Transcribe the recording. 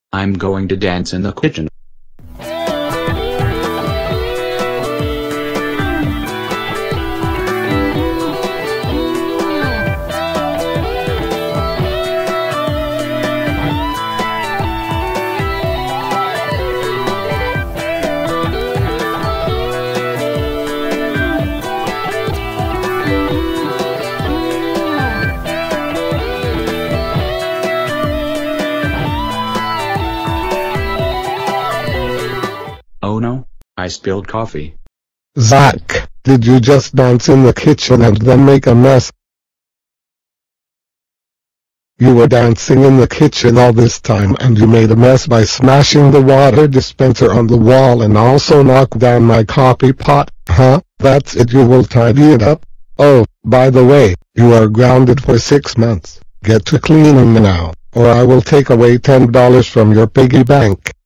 I'm going to dance in the kitchen. Oh no, I spilled coffee. Zack, did you just dance in the kitchen and then make a mess? You were dancing in the kitchen all this time and you made a mess by smashing the water dispenser on the wall and also knocked down my coffee pot, huh? That's it, you will tidy it up? Oh, by the way, you are grounded for 6 months. Get to cleaning now, or I will take away $10 from your piggy bank.